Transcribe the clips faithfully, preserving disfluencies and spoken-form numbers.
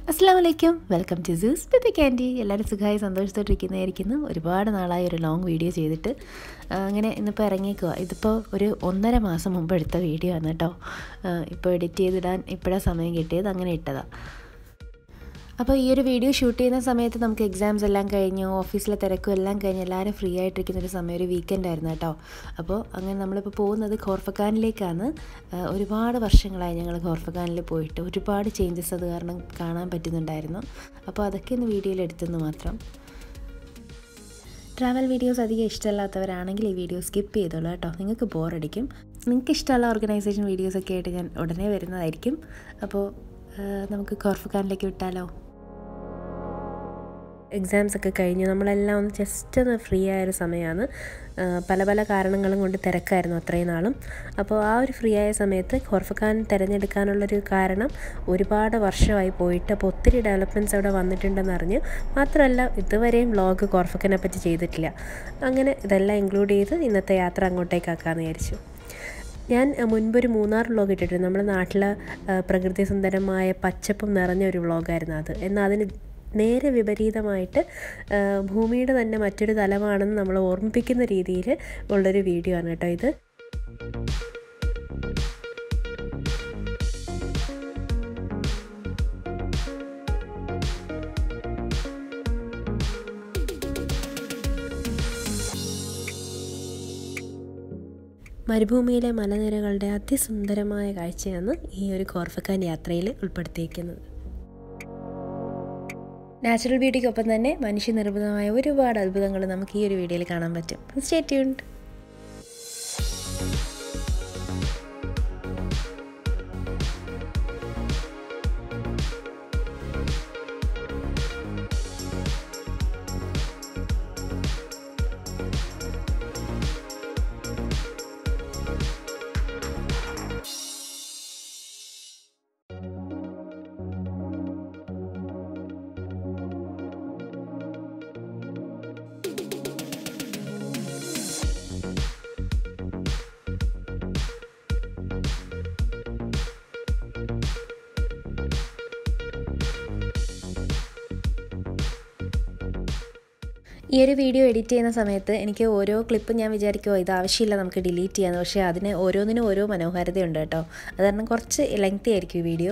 അസ്സലാമലൈക്കും welcome to Sue's baby candy. എല്ലാവരും സുഖമായി സന്തോഷത്തോട്ടിരിക്കുന്നതായിരിക്കുന്നു. ഒരുപാട് നാളായി ഒരു ലോങ് വീഡിയോ ചെയ്തിട്ട്. അങ്ങനെ ഇന്നിപ്പോൾ ഇറങ്ങിയേക്കുക. ഇതിപ്പോൾ ഒരു ഒന്നര മാസം മുമ്പ് എടുത്ത വീഡിയോ ആണ് കേട്ടോ. ഇപ്പോൾ എഡിറ്റ് ചെയ്തിടാൻ ഇപ്പോഴാണ് സമയം കിട്ടിയത്, അങ്ങനെ ഇട്ടതാണ്. അപ്പോൾ ഈ ഒരു വീഡിയോ ഷൂട്ട് ചെയ്യുന്ന സമയത്ത് നമുക്ക് എക്സാംസ് എല്ലാം കഴിഞ്ഞു, ഓഫീസിലെ തിരക്കും എല്ലാം കഴിഞ്ഞ് എല്ലാവരും ഫ്രീ ആയിട്ടിരിക്കുന്നൊരു സമയം, ഒരു വീക്കെൻഡ് ആയിരുന്നു കേട്ടോ. അപ്പോൾ അങ്ങനെ നമ്മളിപ്പോൾ പോകുന്നത് ഖോർഫഖാനിലേക്കാണ്. ഒരുപാട് വർഷങ്ങളായി ഞങ്ങൾ ഖോർഫഖാനിൽ പോയിട്ട്. ഒരുപാട് ചേഞ്ചസ് അത് കാരണം കാണാൻ പറ്റുന്നുണ്ടായിരുന്നു. അപ്പോൾ അതൊക്കെ ഒന്ന് വീഡിയോയിൽ എടുത്തെന്ന് മാത്രം. ട്രാവൽ വീഡിയോസ് അധികം ഇഷ്ടമല്ലാത്തവരാണെങ്കിൽ ഈ വീഡിയോ സ്കിപ്പ് ചെയ്തോളൂ കേട്ടോ, നിങ്ങൾക്ക് ബോറടിക്കും. നിങ്ങൾക്ക് ഇഷ്ടമുള്ള ഓർഗനൈസേഷൻ വീഡിയോസൊക്കെ ആയിട്ട് ഞാൻ ഉടനെ വരുന്നതായിരിക്കും. അപ്പോൾ നമുക്ക് ഖോർഫഖാനിലേക്ക് വിട്ടാലോ. എക്സാംസ് ഒക്കെ കഴിഞ്ഞു, നമ്മളെല്ലാം ഒന്ന് ജസ്റ്റ് ഒന്ന് ഫ്രീ ആയൊരു സമയമാണ്. പല പല കാരണങ്ങളും കൊണ്ട് തിരക്കായിരുന്നു അത്രയും നാളും. അപ്പോൾ ആ ഒരു ഫ്രീ ആയ സമയത്ത് ഖോർഫഖാൻ തിരഞ്ഞെടുക്കാനുള്ളൊരു കാരണം, ഒരുപാട് വർഷമായി പോയിട്ട് അപ്പോൾ ഒത്തിരി ഡെവലപ്മെൻറ്റ്സ് അവിടെ വന്നിട്ടുണ്ടെന്ന് അറിഞ്ഞു. മാത്രമല്ല ഇതുവരെയും വ്ളോഗ് ഖോർഫഖാനെ പറ്റി ചെയ്തിട്ടില്ല. അങ്ങനെ ഇതെല്ലാം ഇൻക്ലൂഡ് ചെയ്ത് ഇന്നത്തെ യാത്ര അങ്ങോട്ടേക്കാക്കാമെന്ന് വിചാരിച്ചു. ഞാൻ മുൻപൊരു മൂന്നാർ വ്ളോഗ് ഇട്ടിട്ടുണ്ട്. നമ്മുടെ നാട്ടിലെ പ്രകൃതി സുന്ദരമായ പച്ചപ്പും നിറഞ്ഞ ഒരു വ്ളോഗായിരുന്നു അത്. എന്നാൽ അതിന് നേരെ വിപരീതമായിട്ട് ഭൂമിയുടെ തന്നെ മറ്റൊരു തലമാണെന്ന് നമ്മൾ ഓർമ്മിപ്പിക്കുന്ന രീതിയിൽ ഉള്ളൊരു വീഡിയോ ആണ് കേട്ടോ ഇത്. മരുഭൂമിയിലെ മലനിരകളുടെ അതിസുന്ദരമായ കാഴ്ചയാണ് ഈ ഒരു ഖോർഫഖാൻ യാത്രയിൽ ഉൾപ്പെടുത്തിയിരിക്കുന്നത്. നാച്ചുറൽ ബ്യൂട്ടിക്കൊപ്പം തന്നെ മനുഷ്യനിർമ്മിതമായ ഒരുപാട് അത്ഭുതങ്ങൾ നമുക്ക് ഈ ഒരു വീഡിയോയിൽ കാണാൻ പറ്റും. Stay tuned. ഈ ഒരു വീഡിയോ എഡിറ്റ് ചെയ്യുന്ന സമയത്ത് എനിക്ക് ഓരോ ക്ലിപ്പും ഞാൻ വിചാരിക്കുമോ ഇത് ആവശ്യമില്ല, നമുക്ക് ഡിലീറ്റ് ചെയ്യാമെന്ന്. പക്ഷേ അതിന് ഓരോന്നിനും ഓരോ മനോഹാരിതയുണ്ട് കേട്ടോ. അത് കാരണം കുറച്ച് ലെങ്തി ആയിരിക്കും ഈ വീഡിയോ.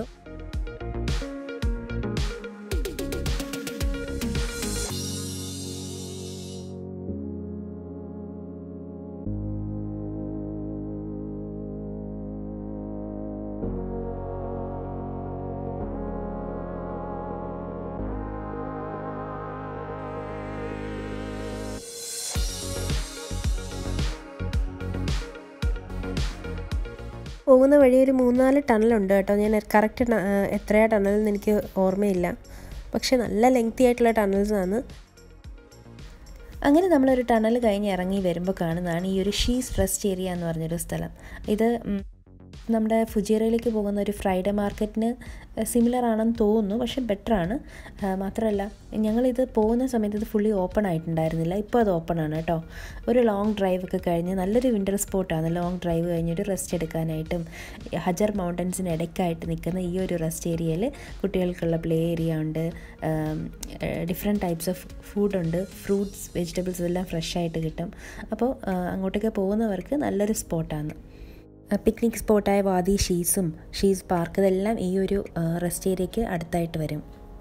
പോകുന്ന വഴി ഒരു മൂന്നാല് ടണലുണ്ട് കേട്ടോ. ഞാൻ കറക്റ്റ് എത്രയാണ് ടണലെന്ന് എനിക്ക് ഓർമ്മയില്ല, പക്ഷെ നല്ല ലെങ്തി ആയിട്ടുള്ള ടണൽസാണ്. അങ്ങനെ നമ്മളൊരു ടണൽ കഴിഞ്ഞ് ഇറങ്ങി വരുമ്പോൾ കാണുന്നതാണ് ഈ ഒരു ഷീസ് റെസ്റ്റ് ഏരിയ എന്ന് പറഞ്ഞൊരു സ്ഥലം. ഇത് നമ്മുടെ ഫുജിയറയിലേക്ക് പോകുന്ന ഒരു ഫ്രൈഡേ മാർക്കറ്റിന് സിമിലർ ആണെന്ന് തോന്നുന്നു, പക്ഷെ ബെറ്ററാണ്. മാത്രമല്ല ഞങ്ങളിത് പോകുന്ന സമയത്ത് ഇത് ഫുള്ളി ഓപ്പൺ ആയിട്ടുണ്ടായിരുന്നില്ല. ഇപ്പോൾ അത് ഓപ്പൺ ആണ് കേട്ടോ. ഒരു ലോങ് ഡ്രൈവ് ഒക്കെ കഴിഞ്ഞ് നല്ലൊരു വിൻ്റർ സ്പോട്ടാണ്. ലോങ് ഡ്രൈവ് കഴിഞ്ഞൊരു റെസ്റ്റ് എടുക്കാനായിട്ടും ഹജർ മൗണ്ടൻസിന് ഇടയ്ക്കായിട്ട് നിൽക്കുന്ന ഈ ഒരു റെസ്റ്റ് ഏരിയയിൽ കുട്ടികൾക്കുള്ള പ്ലേ ഏരിയ ഉണ്ട്. ഡിഫറെൻറ്റ് ടൈപ്സ് ഓഫ് ഫുഡുണ്ട്, ഫ്രൂട്ട്സ് വെജിറ്റബിൾസ് എല്ലാം ഫ്രഷ് ആയിട്ട് കിട്ടും. അപ്പോൾ അങ്ങോട്ടേക്ക് പോകുന്നവർക്ക് നല്ലൊരു സ്പോട്ടാണ്. പിക്നിക് സ്പോട്ടായ വാദി ഷീസും ഷീസ് പാർക്ക് ഇതെല്ലാം ഈ ഒരു റെസ്റ്റ് ഏരിയയ്ക്ക് അടുത്തായിട്ട് വരും.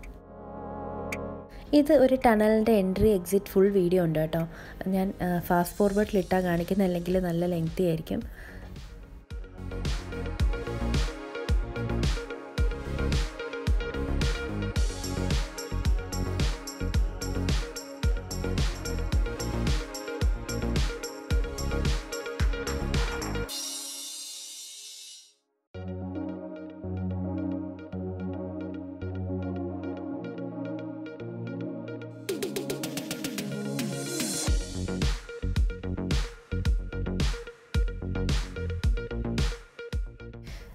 ഇത് ഒരു ടണലിൻ്റെ എൻട്രി എക്സിറ്റ് ഫുൾ വീഡിയോ ഉണ്ട് കേട്ടോ. ഞാൻ ഫാസ്റ്റ് ഫോർവേഡിലിട്ടാൽ കാണിക്കുന്ന, അല്ലെങ്കിൽ നല്ല ലെങ്തി ആയിരിക്കും.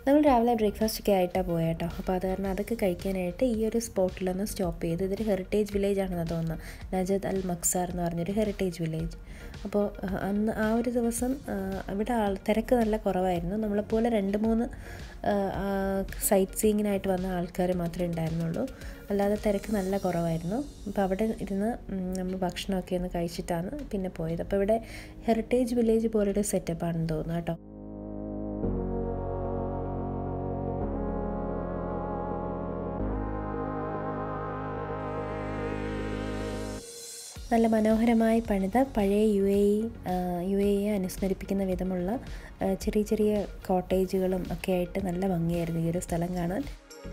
നമ്മൾ രാവിലെ ബ്രേക്ക്ഫാസ്റ്റൊക്കെ ആയിട്ടാണ് പോയത് കേട്ടോ. അപ്പോൾ അത് കാരണം അതൊക്കെ കഴിക്കാനായിട്ട് ഈ ഒരു സ്പോട്ടിലൊന്ന് സ്റ്റോപ്പ് ചെയ്ത്. ഇതൊരു ഹെറിറ്റേജ് വില്ലേജ് ആണെന്ന് തോന്നുന്നു, നജദ് അൽ മക്സാർ എന്ന് പറഞ്ഞൊരു ഹെറിറ്റേജ് വില്ലേജ്. അപ്പോൾ അന്ന് ആ ഒരു ദിവസം ഇവിടെ ആൾ തിരക്ക് നല്ല കുറവായിരുന്നു. നമ്മളെപ്പോലെ രണ്ട് മൂന്ന് സൈറ്റ് സീയിങ്ങിനായിട്ട് വന്ന ആൾക്കാർ മാത്രമേ ഉണ്ടായിരുന്നുള്ളൂ, അല്ലാതെ തിരക്ക് നല്ല കുറവായിരുന്നു. അപ്പോൾ അവിടെ ഇരുന്ന് നമ്മൾ ഭക്ഷണമൊക്കെ ഒന്ന് കഴിച്ചിട്ടാണ് പിന്നെ പോയത്. അപ്പോൾ ഇവിടെ ഹെറിറ്റേജ് വില്ലേജ് പോലൊരു സെറ്റപ്പാണെന്ന് തോന്നുന്നു കേട്ടോ. നല്ല മനോഹരമായി പണിത പഴയ U A E U A ഇയെ അനുസ്മരിപ്പിക്കുന്ന വിധമുള്ള ചെറിയ ചെറിയ കോട്ടേജുകളും ഒക്കെ ആയിട്ട് നല്ല ഭംഗിയായിരുന്നു ഈ ഒരു സ്ഥലം കാണാൻ.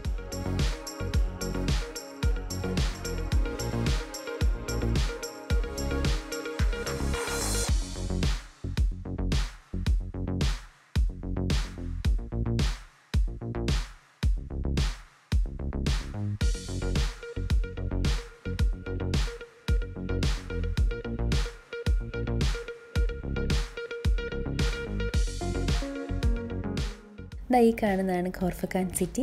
ഈ കാണുന്നതാണ് ഖോർഫക്കാൻ സിറ്റി.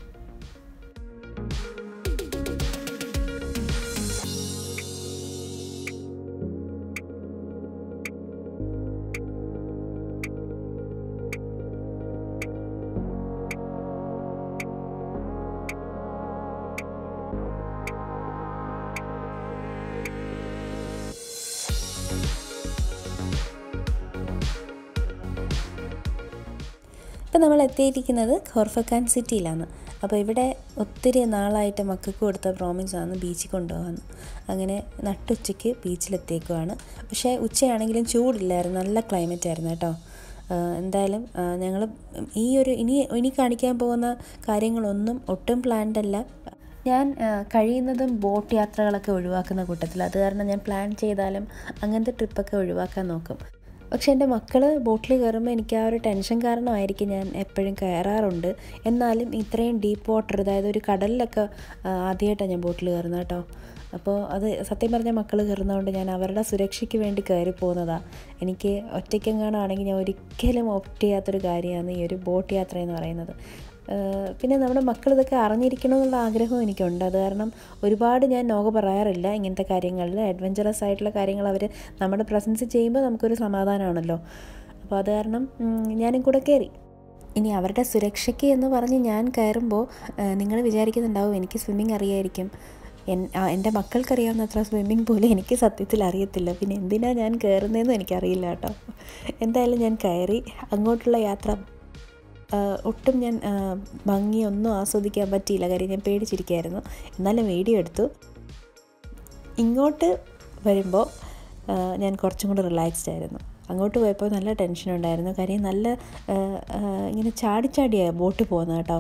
ഇപ്പോൾ നമ്മൾ എത്തിയിരിക്കുന്നത് ഖോർഫക്കാൻ സിറ്റിയിലാണ്. അപ്പോൾ ഇവിടെ ഒത്തിരി നാളായിട്ട് മക്കൾക്ക് കൊടുത്ത പ്രോമിസാണ് ബീച്ചിൽ കൊണ്ടുപോകാമെന്ന്. അങ്ങനെ നട്ടുച്ചയ്ക്ക് ബീച്ചിലെത്തിയേക്കുവാണ്. പക്ഷേ ഉച്ചയാണെങ്കിലും ചൂടില്ലായിരുന്നു, നല്ല ക്ലൈമറ്റ് ആയിരുന്നു കേട്ടോ. എന്തായാലും ഞങ്ങൾ ഈ ഒരു ഇനി ഇനി കാണിക്കാൻ പോകുന്ന കാര്യങ്ങളൊന്നും ഒട്ടും പ്ലാൻഡ് അല്ല. ഞാൻ കഴിയുന്നതും ബോട്ട് യാത്രകളൊക്കെ ഒഴിവാക്കുന്ന കൂട്ടത്തിൽ. അത് കാരണം ഞാൻ പ്ലാൻ ചെയ്താലും അങ്ങനത്തെ ട്രിപ്പൊക്കെ ഒഴിവാക്കാൻ നോക്കും. പക്ഷെ എൻ്റെ മക്കൾ ബോട്ടിൽ കയറുമ്പോൾ എനിക്ക് ആ ഒരു ടെൻഷൻ കാരണമായിരിക്കും ഞാൻ എപ്പോഴും കയറാറുണ്ട്. എന്നാലും ഇത്രയും ഡീപ്പ് വാട്ടർ, അതായത് ഒരു കടലിലൊക്കെ ആദ്യമായിട്ടാണ് ഞാൻ ബോട്ടിൽ കയറുന്നത് കേട്ടോ. അപ്പോൾ അത് സത്യം പറഞ്ഞാൽ മക്കൾ കയറുന്നതുകൊണ്ട് ഞാൻ അവരുടെ സുരക്ഷയ്ക്ക് വേണ്ടി കയറി പോകുന്നതാണ്. എനിക്ക് ഒറ്റയ്ക്കെങ്ങാനാണെങ്കിൽ ഞാൻ ഒരിക്കലും ഓപ്റ്റ് ചെയ്യാത്തൊരു കാര്യമാണ് ഈ ഒരു ബോട്ട് യാത്ര എന്ന് പറയുന്നത്. പിന്നെ നമ്മുടെ മക്കൾ ഇതൊക്കെ അറിഞ്ഞിരിക്കണമെന്നുള്ള ആഗ്രഹവും എനിക്കുണ്ട്. അത് കാരണം ഒരുപാട് ഞാൻ നോക പറയാറില്ല ഇങ്ങനത്തെ കാര്യങ്ങളിൽ. അഡ്വഞ്ചറസ് ആയിട്ടുള്ള കാര്യങ്ങൾ അവർ നമ്മുടെ പ്രസൻസ് ചെയ്യുമ്പോൾ നമുക്കൊരു സമാധാനമാണല്ലോ. അപ്പോൾ അത് കാരണം ഞാനും കൂടെ കയറി. ഇനി അവരുടെ സുരക്ഷയ്ക്ക് എന്ന് പറഞ്ഞ് ഞാൻ കയറുമ്പോൾ നിങ്ങൾ വിചാരിക്കുന്നുണ്ടാവും എനിക്ക് സ്വിമ്മിങ് അറിയായിരിക്കും. എൻ എൻ്റെ മക്കൾക്കറിയാവുന്ന അത്ര സ്വിമ്മിങ് പോലും എനിക്ക് സത്യത്തിൽ അറിയത്തില്ല. പിന്നെ എന്തിനാണ് ഞാൻ കയറുന്നതെന്നും എനിക്കറിയില്ല കേട്ടോ. എന്തായാലും ഞാൻ കയറി. അങ്ങോട്ടുള്ള യാത്ര ഒട്ടും ഞാൻ ഭംഗിയൊന്നും ആസ്വദിക്കാൻ പറ്റിയില്ല, കാര്യം ഞാൻ പേടിച്ചിരിക്കുകയായിരുന്നു. എന്നാലും വീഡിയോ എടുത്തു. ഇങ്ങോട്ട് വരുമ്പോൾ ഞാൻ കുറച്ചും കൂടി റിലാക്സ്ഡ് ആയിരുന്നു. അങ്ങോട്ട് പോയപ്പോൾ നല്ല ടെൻഷൻ ഉണ്ടായിരുന്നു, കാര്യം നല്ല ഇങ്ങനെ ചാടിച്ചാടിയാണ് ബോട്ട് പോകുന്നത് കേട്ടോ.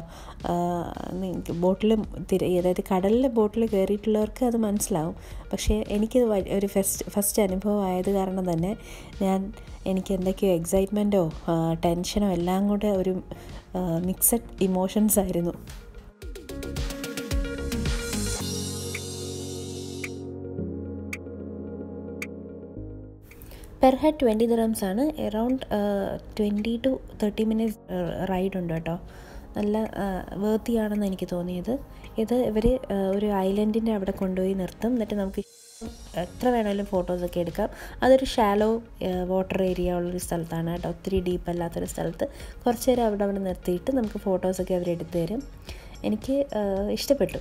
ബോട്ടിൽ തിര അതായത് കടലിലെ ബോട്ടിൽ കയറിയിട്ടുള്ളവർക്ക് അത് മനസ്സിലാവും. പക്ഷേ എനിക്കിത് ഒരു ഫസ്റ്റ് ഫസ്റ്റ് അനുഭവം ആയത് കാരണം തന്നെ ഞാൻ എനിക്ക് എന്തൊക്കെയോ എക്സൈറ്റ്മെൻറ്റോ ടെൻഷനോ എല്ലാം കൂടെ ഒരു മിക്സഡ് ഇമോഷൻസ് ആയിരുന്നു. പെർ ഹെഡ് ട്വൻറ്റി ദിറംസ് ആണ്. Around twenty to thirty minutes ride ഉണ്ട് കേട്ടോ. നല്ല വേർത്തിയാണെന്ന് എനിക്ക് തോന്നിയത്. ഇത് ഇവർ ഒരു ഐലൻഡിൻ്റെ അവിടെ കൊണ്ടുപോയി നിർത്തും. എന്നിട്ട് നമുക്ക് എത്ര വേണമെങ്കിലും ഫോട്ടോസൊക്കെ എടുക്കാം. അതൊരു ഷാലോ വാട്ടർ ഏരിയ ഉള്ളൊരു സ്ഥലത്താണ് കേട്ടോ, ഒത്തിരി ഡീപ്പ് അല്ലാത്തൊരു സ്ഥലത്ത്. കുറച്ച് നേരം അവിടെ അവിടെ നിർത്തിയിട്ട് നമുക്ക് ഫോട്ടോസൊക്കെ അവർ എടുത്തു തരും. എനിക്ക് ഇഷ്ടപ്പെട്ടു.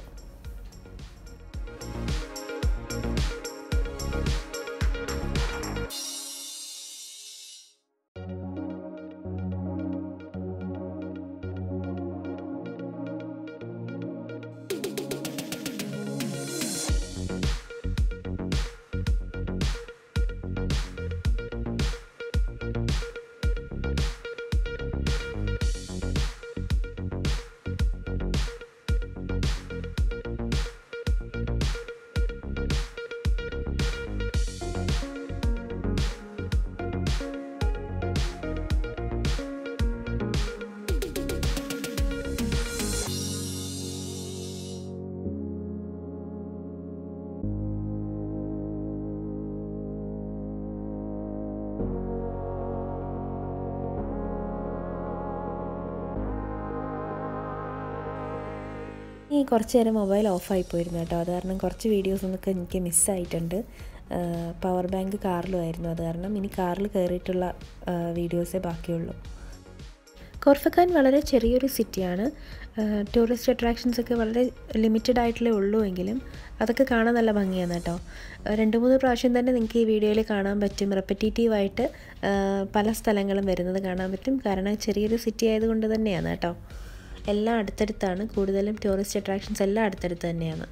ഈ കുറച്ച് നേരം മൊബൈൽ ഓഫായി പോയിരുന്നു കേട്ടോ. അത് കാരണം കുറച്ച് വീഡിയോസൊക്കെ എനിക്ക് മിസ്സായിട്ടുണ്ട്. പവർ ബാങ്ക് കാറിലുമായിരുന്നു, അത് കാരണം ഇനി കാറിൽ കയറിയിട്ടുള്ള വീഡിയോസേ ബാക്കിയുള്ളൂ. കോർഫക്കാൻ വളരെ ചെറിയൊരു സിറ്റിയാണ്. ടൂറിസ്റ്റ് അട്രാക്ഷൻസൊക്കെ വളരെ ലിമിറ്റഡ് ആയിട്ടുള്ളേ ഉള്ളൂ എങ്കിലും അതൊക്കെ കാണാൻ നല്ല ഭംഗിയാണ് കേട്ടോ. രണ്ട് മൂന്ന് പ്രാവശ്യം തന്നെ നിങ്ങൾക്ക് ഈ വീഡിയോയിൽ കാണാൻ പറ്റും. റെപ്പറ്റേറ്റീവായിട്ട് പല സ്ഥലങ്ങളും വരുന്നത് കാണാൻ പറ്റും. കാരണം ചെറിയൊരു സിറ്റി ആയതുകൊണ്ട് തന്നെയാണ് കേട്ടോ. എല്ലാം അടുത്തടുത്താണ്, കൂടുതലും ടൂറിസ്റ്റ് അട്രാക്ഷൻസ് എല്ലാം അടുത്തടുത്ത് തന്നെയാണ്.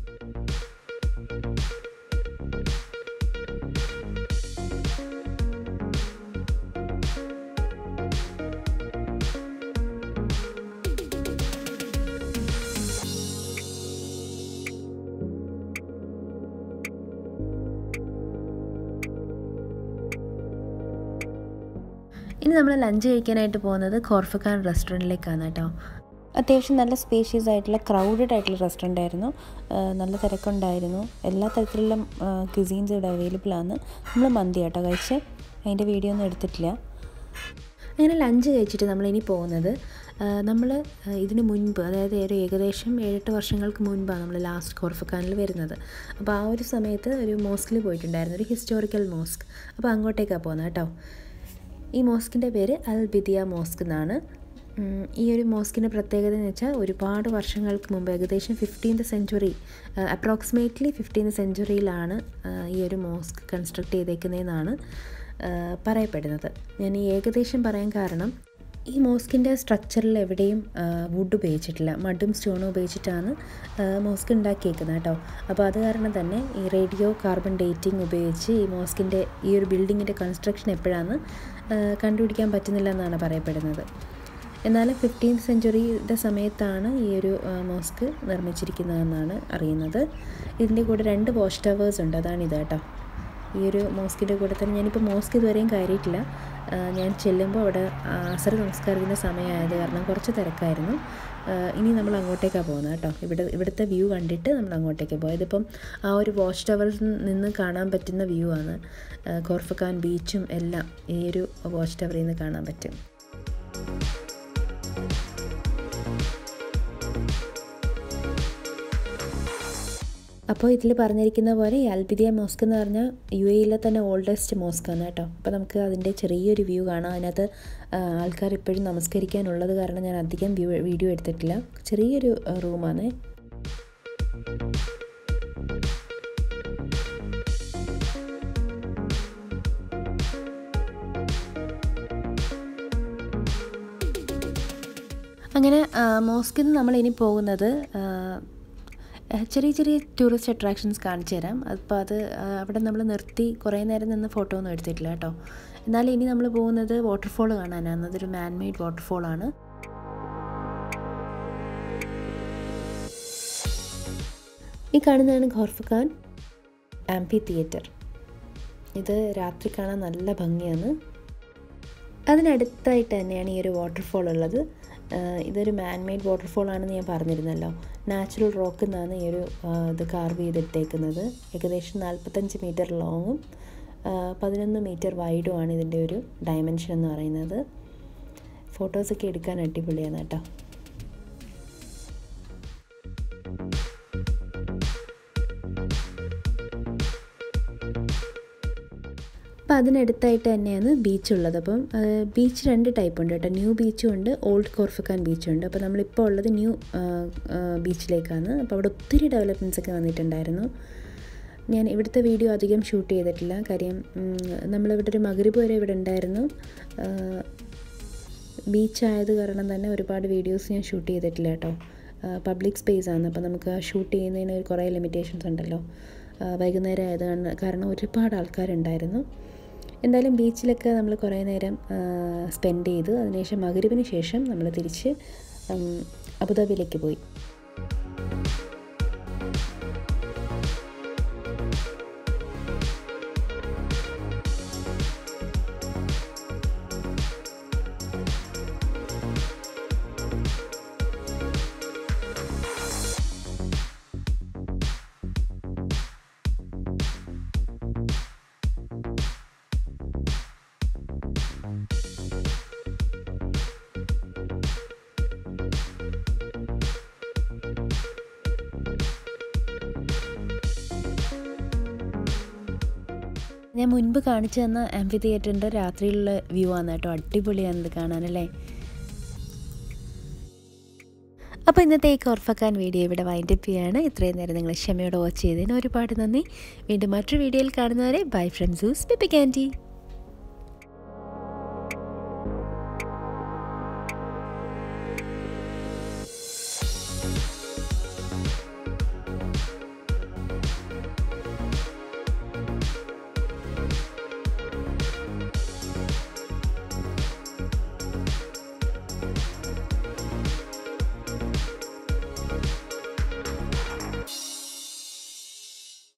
ഇനി നമ്മൾ ലഞ്ച് കഴിക്കാനായിട്ട് പോകുന്നത് കോർഫക്കാൻ റെസ്റ്റോറൻറ്റിലേക്കാണ് കേട്ടോ. അത്യാവശ്യം നല്ല സ്പേഷ്യസ് ആയിട്ടുള്ള ക്രൗഡഡ് ആയിട്ടുള്ള റെസ്റ്റോറൻ്റ് ആയിരുന്നു. നല്ല തിരക്കുണ്ടായിരുന്നു. എല്ലാ തരത്തിലുള്ള ക്യുസീൻസ് ഇവിടെ അവൈലബിൾ ആണ്. നമ്മൾ മന്തി കേട്ടോ കഴിച്ച്, അതിൻ്റെ വീഡിയോ ഒന്നും എടുത്തിട്ടില്ല. അങ്ങനെ ലഞ്ച് കഴിച്ചിട്ട് നമ്മളിനി പോകുന്നത്, നമ്മൾ ഇതിന് മുൻപ്, അതായത് ഒരു ഏകദേശം ഏഴെട്ട് വർഷങ്ങൾക്ക് മുൻപാണ് നമ്മൾ ലാസ്റ്റ് കോർഫക്കാനിൽ വരുന്നത്. അപ്പോൾ ആ ഒരു സമയത്ത് ഒരു മോസ്കിൽ പോയിട്ടുണ്ടായിരുന്നു, ഒരു ഹിസ്റ്റോറിക്കൽ മോസ്ക്. അപ്പോൾ അങ്ങോട്ടേക്കാണ് പോകുന്നത് കേട്ടോ. ഈ മോസ്കിൻ്റെ പേര് അൽ ബിദിയ മോസ്ക് എന്നാണ്. ഈ ഒരു മോസ്കിൻ്റെ പ്രത്യേകത എന്ന് വെച്ചാൽ ഒരുപാട് വർഷങ്ങൾക്ക് മുമ്പ്, ഏകദേശം ഫിഫ്റ്റീൻത് സെഞ്ച്വറി, അപ്രോക്സിമേറ്റ്ലി ഫിഫ്റ്റീൻത് സെഞ്ച്വറിയിലാണ് ഈ ഒരു മോസ്ക് കൺസ്ട്രക്ട് ചെയ്തേക്കുന്നതെന്നാണ് പറയപ്പെടുന്നത്. ഞാൻ ഈ ഏകദേശം പറയാൻ കാരണം, ഈ മോസ്കിൻ്റെ സ്ട്രക്ചറിൽ എവിടെയും വുഡ് ഉപയോഗിച്ചിട്ടില്ല, മഡും സ്റ്റോണും ഉപയോഗിച്ചിട്ടാണ് മോസ്ക് ഉണ്ടാക്കിയേക്കുന്നത് കേട്ടോ. അപ്പോൾ അത് കാരണം തന്നെ ഈ റേഡിയോ കാർബൺ ഡേറ്റിംഗ് ഉപയോഗിച്ച് ഈ മോസ്കിൻ്റെ ഈ ഒരു ബിൽഡിങ്ങിൻ്റെ കൺസ്ട്രക്ഷൻ എപ്പോഴാണ് കണ്ടുപിടിക്കാൻ പറ്റുന്നില്ല എന്നാണ് പറയപ്പെടുന്നത്. എന്നാലും ഫിഫ്റ്റീൻത് സെഞ്ച്വറിയുടെ സമയത്താണ് ഈ ഒരു മോസ്ക് നിർമ്മിച്ചിരിക്കുന്നതെന്നാണ് അറിയുന്നത്. ഇതിൻ്റെ കൂടെ രണ്ട് വാച്ച് ടവേഴ്സ് ഉണ്ട്, അതാണിത് കേട്ടോ. ഈ ഒരു മോസ്കിൻ്റെ കൂടെ തന്നെ, ഞാനിപ്പോൾ മോസ്ക് ഇതുവരെയും കയറിയിട്ടില്ല. ഞാൻ ചെല്ലുമ്പോൾ അവിടെ അസർ നമസ്കാരത്തിൻ്റെ സമയമായത് കാരണം കുറച്ച് തിരക്കായിരുന്നു. ഇനി നമ്മൾ അങ്ങോട്ടേക്കാണ് പോകുന്നത് കേട്ടോ. ഇവിടെ ഇവിടുത്തെ വ്യൂ കണ്ടിട്ട് നമ്മൾ അങ്ങോട്ടേക്ക് പോകും. ഇതിപ്പം ആ ഒരു വാച്ച് ടവറിൽ നിന്ന് കാണാൻ പറ്റുന്ന വ്യൂ ആണ്. കോർഫക്കാൻ ബീച്ചും എല്ലാം ഈ ഒരു വാച്ച് ടവറിൽ നിന്ന് കാണാൻ പറ്റും. അപ്പോൾ ഇതിൽ പറഞ്ഞിരിക്കുന്ന പോലെ ഈ അൽ ബിദിയ മോസ്ക് എന്ന് പറഞ്ഞാൽ യു എയിലെ തന്നെ ഓൾഡസ്റ്റ് മോസ്കാണ് കേട്ടോ. അപ്പോൾ നമുക്ക് അതിൻ്റെ ചെറിയൊരു വ്യൂ കാണാം. അതിനകത്ത് ആൾക്കാർ ഇപ്പോഴും നമസ്കരിക്കാനുള്ളത് കാരണം ഞാൻ അധികം വ്യൂ വീഡിയോ എടുത്തിട്ടില്ല. ചെറിയൊരു റൂമാണ്. അങ്ങനെ മോസ്കിൽ നിന്ന് നമ്മളിനി പോകുന്നത് ചെറിയ ചെറിയ ടൂറിസ്റ്റ് അട്രാക്ഷൻസ് കാണിച്ചു തരാം. അപ്പോൾ അത് അവിടെ നമ്മൾ നിർത്തി കുറേ നേരം നിന്ന് ഫോട്ടോ ഒന്നും എടുത്തിട്ടില്ല കേട്ടോ. എന്നാലും ഇനി നമ്മൾ പോകുന്നത് വാട്ടർഫോൾ കാണാനാണ്. അതൊരു മാൻ മെയ്ഡ് വാട്ടർഫോളാണ്. ഈ കാണുന്നതാണ് കോർഫക്കാൻ ആംഫി തിയേറ്റർ. ഇത് രാത്രി കാണാൻ നല്ല ഭംഗിയാണ്. അതിനടുത്തായിട്ട് തന്നെയാണ് ഈ ഒരു വാട്ടർഫോൾ ഉള്ളത്. ഇതൊരു മാൻ മെയ്ഡ് വാട്ടർഫോൾ ആണെന്ന് ഞാൻ പറഞ്ഞിരുന്നല്ലോ. നാച്ചുറൽ റോക്കിൽ നിന്നാണ് ഈ ഒരു ഇത് കാർവ് ചെയ്തെടുത്തേക്കുന്നത്. ഏകദേശം നാൽപ്പത്തഞ്ച് മീറ്റർ ലോങ്ങും പതിനൊന്ന് മീറ്റർ വൈഡുമാണ് ഇതിൻ്റെ ഒരു ഡയമെൻഷൻ എന്ന് പറയുന്നത്. ഫോട്ടോസൊക്കെ എടുക്കാൻ അടിപൊളിയാണ് കേട്ടോ. അപ്പോൾ അതിനടുത്തായിട്ട് തന്നെയാണ് ബീച്ചുള്ളത്. അപ്പം ബീച്ച് രണ്ട് ടൈപ്പ് ഉണ്ട് കേട്ടോ. ന്യൂ ബീച്ചും ഉണ്ട്, ഓൾഡ് കോർഫക്കാൻ ബീച്ചും ഉണ്ട്. അപ്പോൾ നമ്മളിപ്പോൾ ഉള്ളത് ന്യൂ ബീച്ചിലേക്കാണ്. അപ്പോൾ അവിടെ ഒത്തിരി ഡെവലപ്മെൻറ്റ്സ് ഒക്കെ വന്നിട്ടുണ്ടായിരുന്നു. ഞാൻ ഇവിടുത്തെ വീഡിയോ അധികം ഷൂട്ട് ചെയ്തിട്ടില്ല, കാര്യം നമ്മളിവിടെ ഒരു മഗ്രിബ് വരെ ഇവിടെ ഉണ്ടായിരുന്നു. ബീച്ചായത് കാരണം തന്നെ ഒരുപാട് വീഡിയോസ് ഞാൻ ഷൂട്ട് ചെയ്തിട്ടില്ല കേട്ടോ. പബ്ലിക് സ്പേസ് ആണ്, അപ്പോൾ നമുക്ക് ഷൂട്ട് ചെയ്യുന്നതിന് കുറേ ലിമിറ്റേഷൻസ് ഉണ്ടല്ലോ. വൈകുന്നേരം ആയത് കാരണം ഒരുപാട് ആൾക്കാരുണ്ടായിരുന്നു. എന്തായാലും ബീച്ചിലൊക്കെ നമ്മൾ കുറേ നേരം സ്പെൻഡ് ചെയ്തു. അതിനുശേഷം മഗ്രിബിന് ശേഷം നമ്മൾ തിരിച്ച് അബുദാബിയിലേക്ക് പോയി. ഞാൻ മുൻപ് കാണിച്ചു തന്ന ആംഫി തിയേറ്ററിൻ്റെ രാത്രിയിലുള്ള വ്യൂ ആണ് കേട്ടോ. അടിപൊളിയാണിത് കാണാനല്ലേ. അപ്പോൾ ഇന്നത്തെ ഈ കോർഫക്കാൻ വീഡിയോ ഇവിടെ വൈൻഡപ്പ് ചെയ്യുകയാണ്. ഇത്രയും നേരം നിങ്ങൾ ക്ഷമയോടെ വാച്ച് ചെയ്തതിന് ഒരുപാട് നന്ദി. വീണ്ടും മറ്റൊരു വീഡിയോയിൽ കാണുന്നവരെ ബൈ ഫ്രം സൂസ് പിപ്പി കാൻഡി.